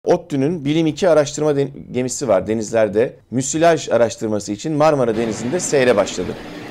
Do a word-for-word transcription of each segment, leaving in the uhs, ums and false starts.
ODTÜ'nün Bilim iki araştırma gemisi var denizlerde. Müsilaj araştırması için Marmara Denizi'nde seyre başladı.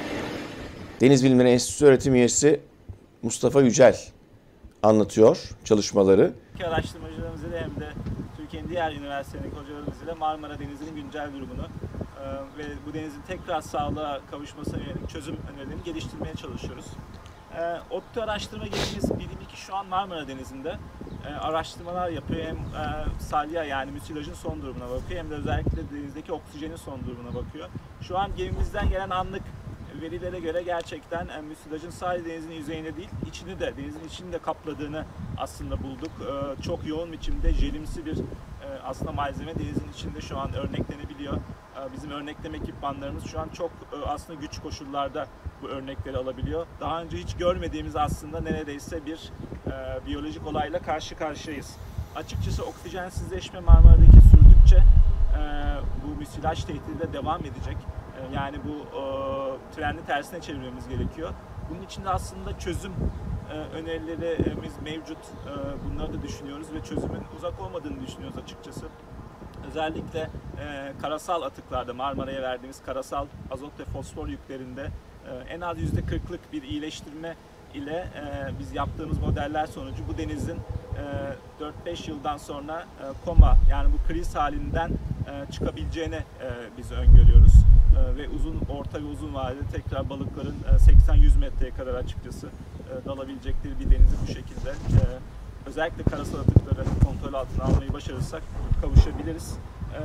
Deniz Bilimleri Enstitüsü öğretim üyesi Mustafa Yücel anlatıyor çalışmaları. Araştırmacılarımız ile hem de Türkiye'nin diğer üniversitelerindeki hocalarımız ile Marmara Denizi'nin güncel durumunu e, ve bu denizin tekrar sağlığa kavuşmasına yönelik çözüm önerilerini geliştirmeye çalışıyoruz. E, ODTÜ araştırma gemimiz Bilim iki şu an Marmara Denizi'nde e, araştırmalar yapıyor. Hem e, salya yani müsilajın son durumuna bakıyor hem de özellikle denizdeki oksijenin son durumuna bakıyor. Şu an gemimizden gelen anlık verilere göre gerçekten e, müsilajın sadece denizin yüzeyinde değil, içini de, denizin içini de kapladığını aslında bulduk. E, çok yoğun biçimde jelimsi bir e, aslında malzeme denizin içinde şu an örneklenebiliyor. E, bizim örnekleme ekipmanlarımız şu an çok e, aslında güç koşullarda bu örnekleri alabiliyor. Daha önce hiç görmediğimiz aslında neredeyse bir e, biyolojik olayla karşı karşıyayız. Açıkçası oksijensizleşme Marmara'daki sürdükçe e, bu müsilaj tehdidi de devam edecek. Yani bu e, trendi tersine çevirmemiz gerekiyor. Bunun için de aslında çözüm e, önerilerimiz mevcut. E, bunları da düşünüyoruz ve çözümün uzak olmadığını düşünüyoruz açıkçası. Özellikle e, karasal atıklarda Marmara'ya verdiğimiz karasal azot ve fosfor yüklerinde e, en az yüzde kırklık bir iyileştirme ile e, biz yaptığımız modeller sonucu bu denizin e, dört beş yıldan sonra e, koma yani bu kriz halinden e, çıkabileceğini e, biz öngörüyoruz. Ve uzun, orta ve uzun vadede tekrar balıkların seksen yüz metreye kadar açıkçası dalabilecekleri bir denizi bu şekilde özellikle karasal atıkları kontrol altına almayı başarırsak kavuşabiliriz.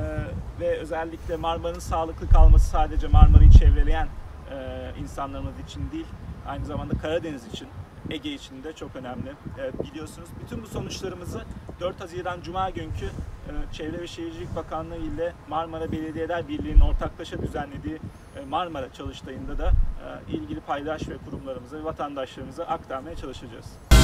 Ve özellikle Marmara'nın sağlıklı kalması sadece Marmara'yı çevreleyen insanlarımız için değil, aynı zamanda Karadeniz için, Ege için de çok önemli. Biliyorsunuz bütün bu sonuçlarımızı dört Haziran Cuma günkü Çevre ve Şehircilik Bakanlığı ile Marmara Belediyeler Birliği'nin ortaklaşa düzenlediği Marmara Çalıştayı'nda da ilgili paydaş ve kurumlarımıza ve vatandaşlarımıza aktarmaya çalışacağız.